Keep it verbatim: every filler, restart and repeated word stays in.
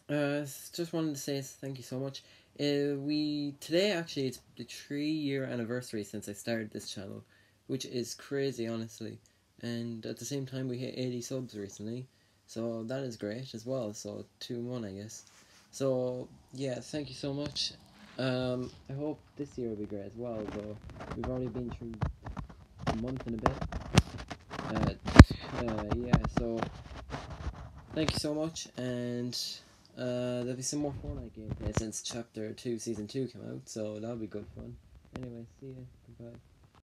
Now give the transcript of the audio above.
Uh, s- just wanted to say thank you so much. Uh, we today actually it's the three year anniversary since I started this channel, which is crazy honestly. And at the same time, we hit eighty subs recently, so that is great as well. So two in one, I guess. So yeah, thank you so much. Um, I hope this year will be great as well. Though we've already been through a month and a bit. Uh, uh yeah. So thank you so much, and uh, there'll be some more Fortnite gameplay since Chapter two, Season two came out, so that'll be good fun. Anyway, see ya. Goodbye.